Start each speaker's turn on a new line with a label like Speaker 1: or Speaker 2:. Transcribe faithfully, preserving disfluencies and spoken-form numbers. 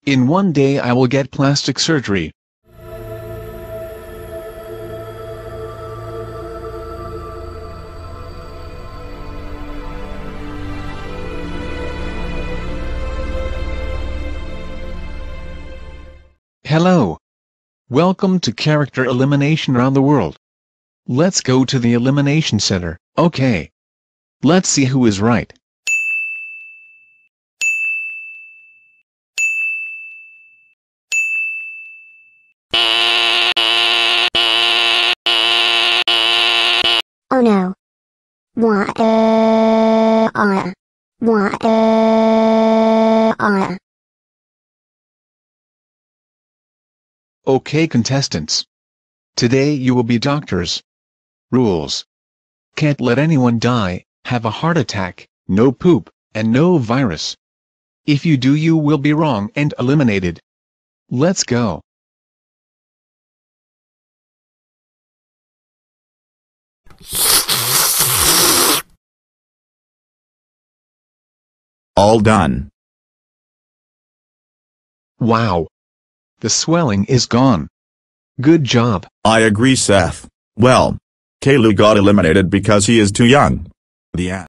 Speaker 1: In one day I will get plastic surgery. Hello. Welcome to character elimination around the world. Let's go to the elimination center, okay? Let's see who is right.
Speaker 2: Oh no. Why? Uh, uh, why? Uh, uh.
Speaker 1: Okay, contestants. Today you will be doctors. Rules. Can't let anyone die, have a heart attack, no poop, and no virus. If you do, you will be wrong and eliminated. Let's go.
Speaker 3: All done.
Speaker 1: Wow. The swelling is gone. Good job.
Speaker 3: I agree, Seth. Well, Kalu got eliminated because he is too young. The end.